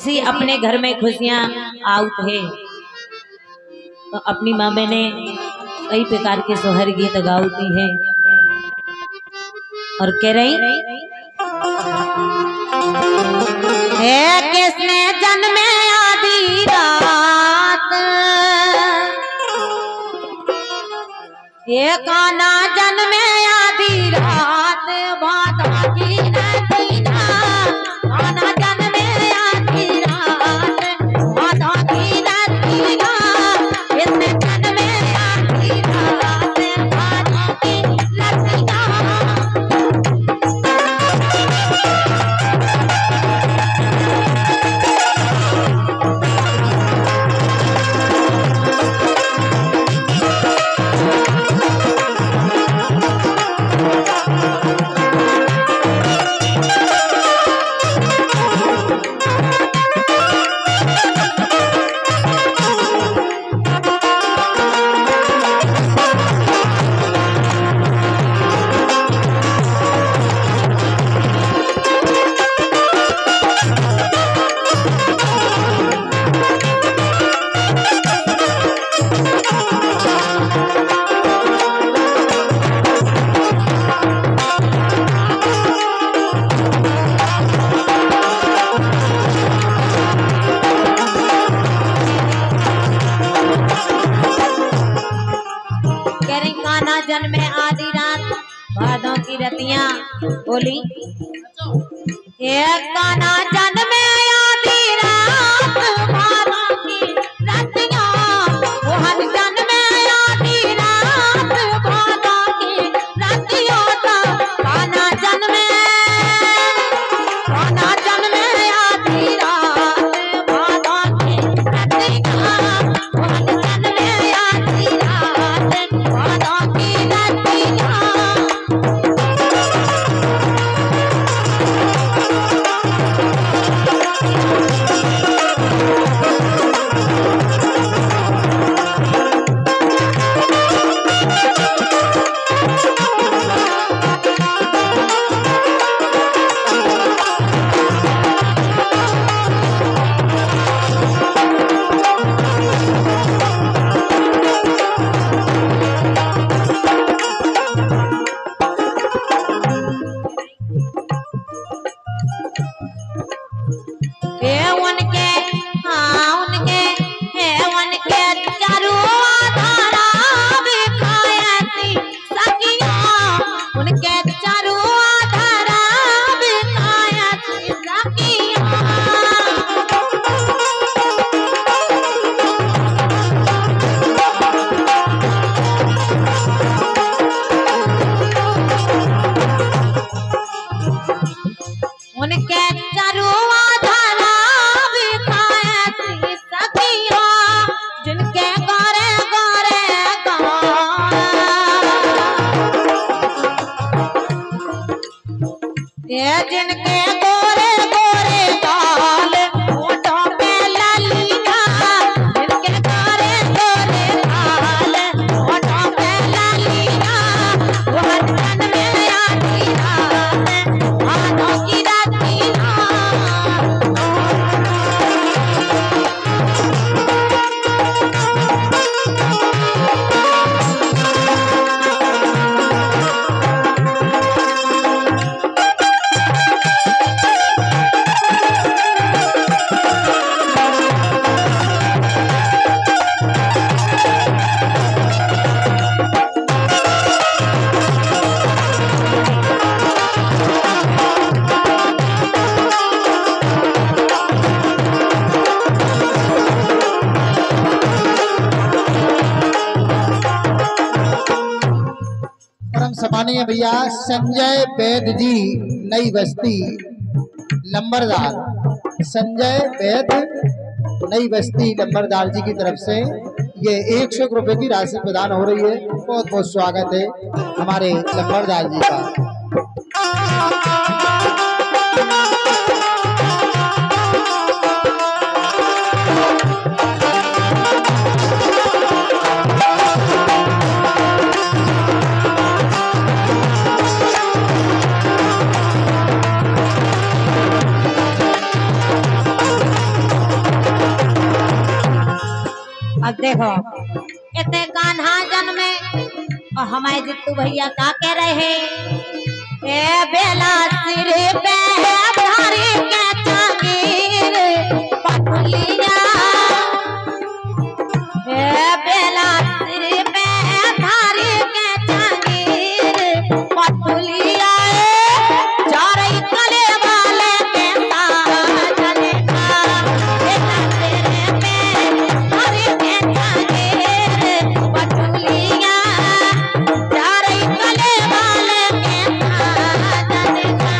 किसी अपने घर में खुशियां आउत है तो अपनी माँ ने कई प्रकार के सोहर गीत गाउती है और कह रही है किसने जन्मे आधी रात ये काना जन्मे आधी रात बाधा की नदीना काना जन्मे आधी रात बाधा की नदीना इसने जन्मे आधी रात बाधा की नदीना। जन्मे आधी रात बादों की रतियां बोली एक काना जन्मे आधी रात बादों की रतियां मोहन जन्मे आधी रात बादों की रतियां काना जन्मे आधी रात बादों की रतियां मोहन जन्मे आधी रात बादों की जिनके गोरे गोरे बाल होठों पे ललीना जिनके गोरे गोरे बाल होठों पे ललीना वो जन्मे आधी रात बादों की रतियां। सम्मानीय भैया संजय वैद जी नई बस्ती लंबरदार, संजय वैद नई बस्ती लंबरदार जी की तरफ से ये 100 रुपए की राशि प्रदान हो रही है। बहुत बहुत स्वागत है हमारे लंबरदार जी का। देखो इतने कान्हा जन्मे और हमारे जित्तू भैया का कह रहे हैं, ए बेला सिर पे धारी के चांगीर पटुलिया, ए बेला सिर पे धारी के चांगीर पटुलिया, चारई कले वाले के साजन का, बेला सिर पे धारी के चांगीर पटुलिया, चारई कले वाले के साजन का।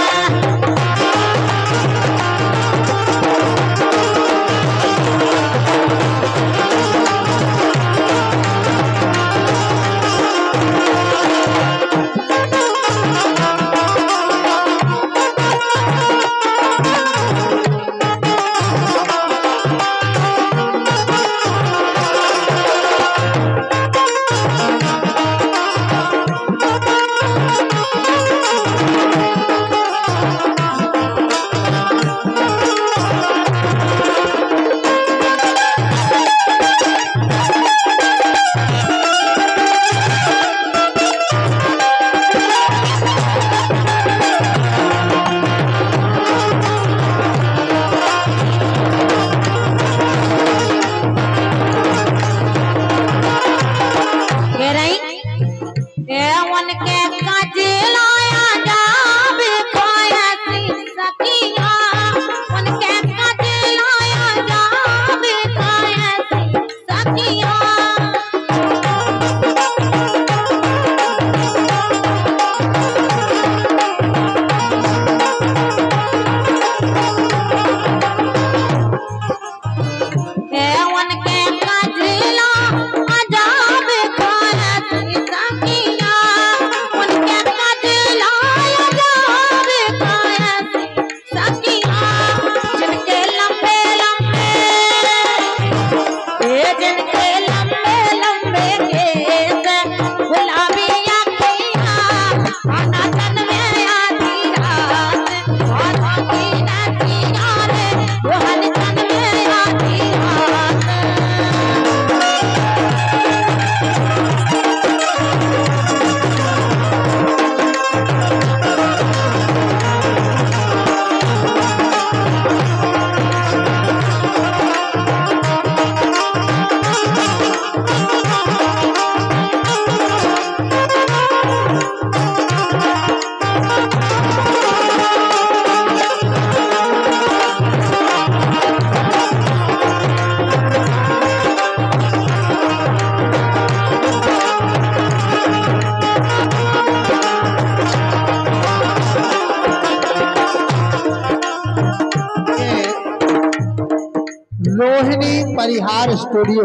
रोहिणी परिहार स्टूडियो,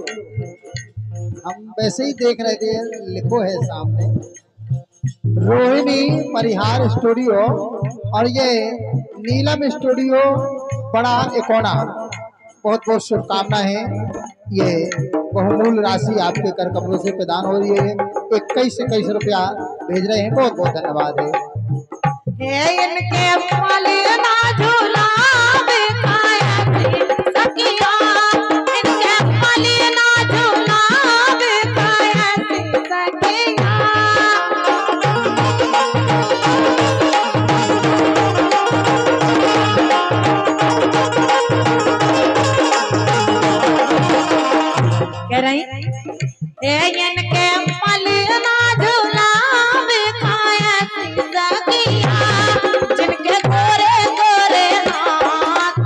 हम वैसे ही देख रहे थे, लिखो है सामने रोहिणी परिहार स्टूडियो, और ये नीलम स्टूडियो बड़ा एकोना। बहुत बहुत शुभकामनाएं हैं। ये बहुमूल्य राशि आपके कर कमलों से प्रदान हो रही है, 21 रुपया भेज रहे हैं, बहुत बहुत धन्यवाद है। इनके फल ना झूला बिकाया सखिया, इनके फल ना झूला बिकाया सखिया। कह रही इनके फल ना झूला बिकाया सखिया, जिनके गोरे गोरे हाथ,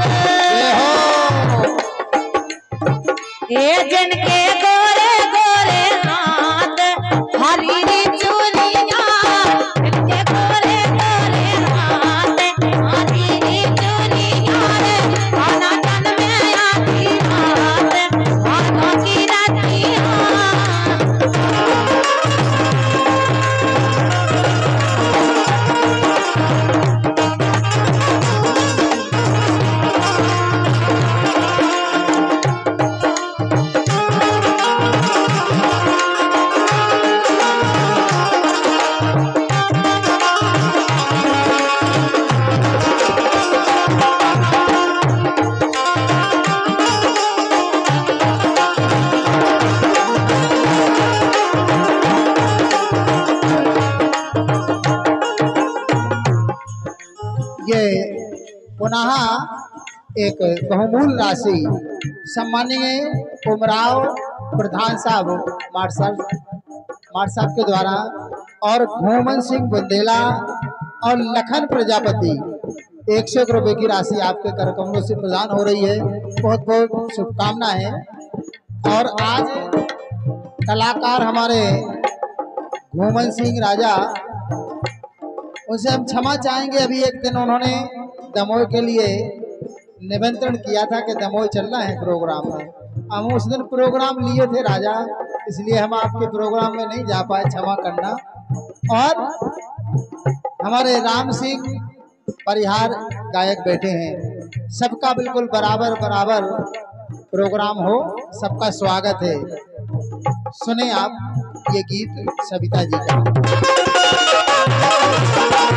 जिनके गोरे गोरे हाथ, हरी चूड़ियां, जिनके गोरे गोरे हाथ, हरी चूड़ियां रे, खाना तन में आती रात, हाथों की रतियां। पुनः एक बहुमूल्य राशि सम्मानीय उमराव प्रधान साहब मार साहब के द्वारा और घूमन सिंह बुंदेला और लखन प्रजापति 100 रुपए की राशि आपके कर कमलों से प्रदान हो रही है। बहुत बहुत शुभकामनाएं हैं। और आज कलाकार हमारे घूमन सिंह राजा, उनसे हम क्षमा चाहेंगे। अभी एक दिन उन्होंने दमोह के लिए निमंत्रण किया था कि दमोह चलना है प्रोग्राम में। हम उस दिन प्रोग्राम लिए थे राजा, इसलिए हम आपके प्रोग्राम में नहीं जा पाए, क्षमा करना। और हमारे राम सिंह परिहार गायक बैठे हैं, सबका बिल्कुल बराबर बराबर प्रोग्राम हो, सबका स्वागत है। सुने आप ये गीत सविता जी का।